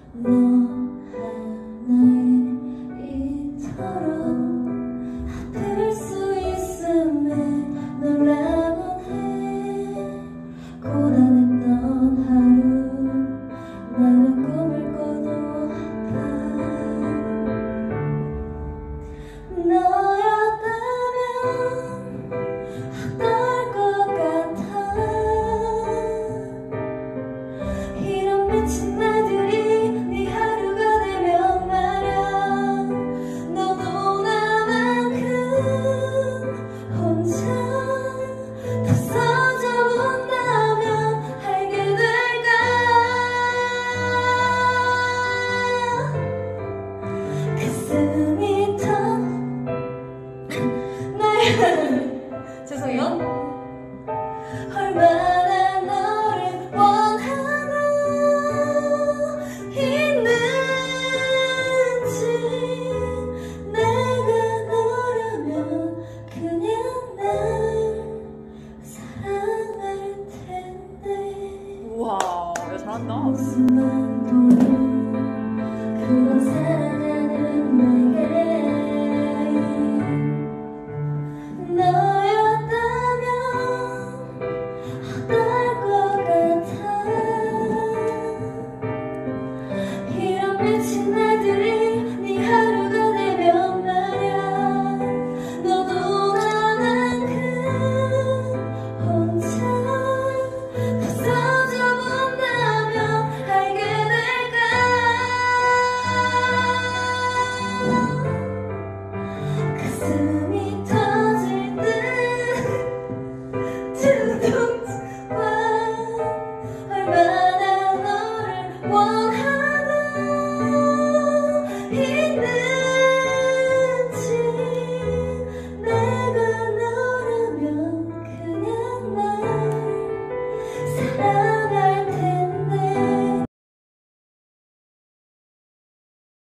너 하나에 이토록 될 수 있음에 놀라곤 해. 고단했던 하루 나는 꿈을 꿔도 너였다면 어떨 것 같아. 이런 미친 날들이 네 하루가 되면 말야. 너도 나만큼 혼자 다 써져 본다면 알게 될까. 가슴이 죄송해요. 얼마나 너를 원하고 있는지 내가 너라면 그냥 날 사랑할 텐데. 우와, 야, 잘한다. 웃음만 보여 그런 사랑하는 내게. 너였다면 어떨 것 같아. 이런 미친 날들이 네 하루가 되면 말야. 너도 나만큼 혼자 다 써져 본다면 알게 될까. 가슴이 터질 두둥과 얼마나 너를 원하고 있는지